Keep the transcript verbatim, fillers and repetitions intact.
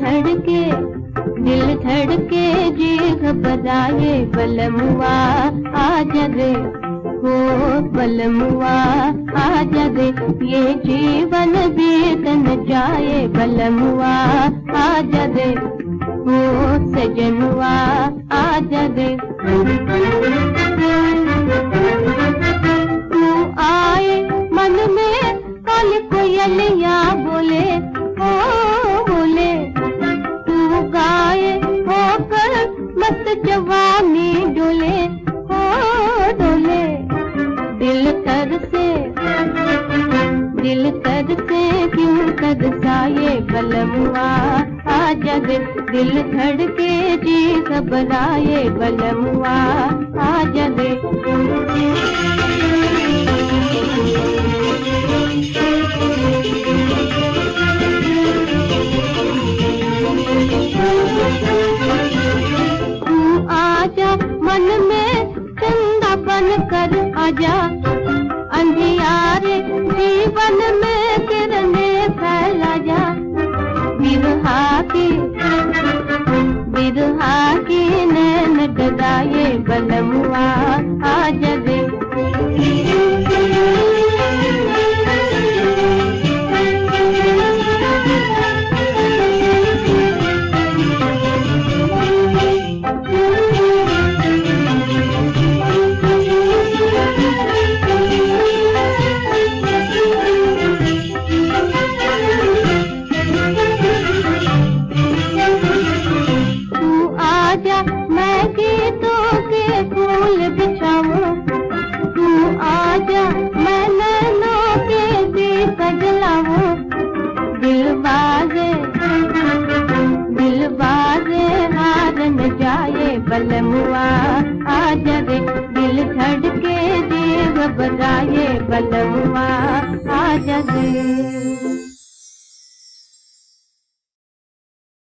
धड़के दिल धड़के जी घबराए बलमुआ आजा रे हो बलमुआ आजा रे ये जीवन बीत न जाए बलमुआ आजा रे हो सजनुआ आजा रे तू आए मन में कल कोयलिया बोले ओ बोले तू गाए होकर मस्त जवानी डोले ओ डोले दिल तर से दिल तर से क्यों तरसाए बलमुआ आजा रे दिल धड़के जी घबराए बलमुआ आजा रे मन में चंदा बन कर आजा अंधियारे जीवन में किरणें फैला जा बिरहा की बिरहा की नैन डराए बलमुआ आजा रे बलमुआ आजा रे दिल धड़के जी घबराए बलमुआ आजा रे।